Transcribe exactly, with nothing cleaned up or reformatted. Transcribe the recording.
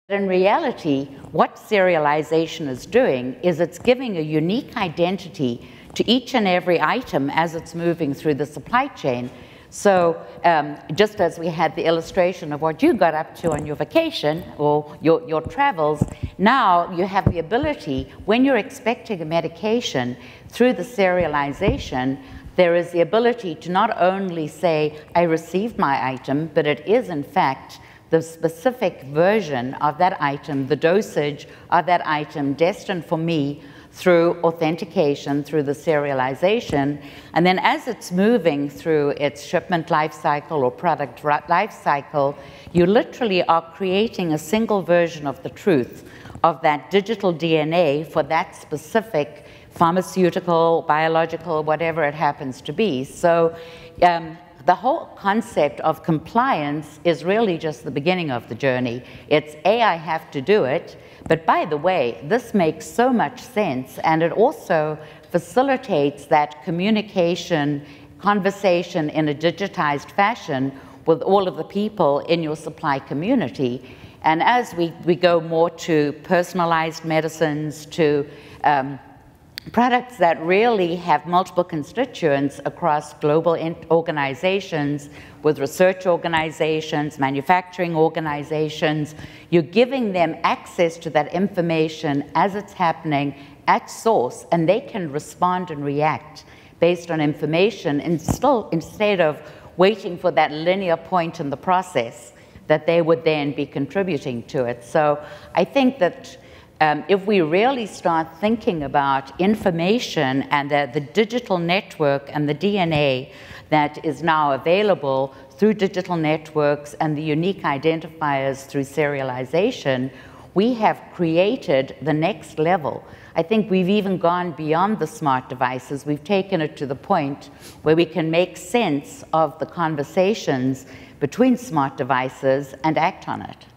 In reality, what serialization is doing is it's giving a unique identity to each and every item as it's moving through the supply chain. So um, just as we had the illustration of what you got up to on your vacation or your, your travels, now you have the ability, when you're expecting a medication, through the serialization, there is the ability to not only say, I received my item, but it is in fact the specific version of that item, the dosage of that item destined for me through authentication, through the serialization. And then as it's moving through its shipment life cycle or product life cycle, you literally are creating a single version of the truth of that digital D N A for that specific pharmaceutical, biological, whatever it happens to be. So um, the whole concept of compliance is really just the beginning of the journey. It's A, I have to do it, but by the way, this makes so much sense, and it also facilitates that communication, conversation in a digitized fashion with all of the people in your supply community. And as we, we go more to personalized medicines, to um, products that really have multiple constituents across global organizations, with research organizations, manufacturing organizations, you're giving them access to that information as it's happening at source, and they can respond and react based on information and still, instead of waiting for that linear point in the process that they would then be contributing to it. So I think that Um, if we really start thinking about information and the, the digital network and the D N A that is now available through digital networks and the unique identifiers through serialization, we have created the next level. I think we've even gone beyond the smart devices. We've taken it to the point where we can make sense of the conversations between smart devices and act on it.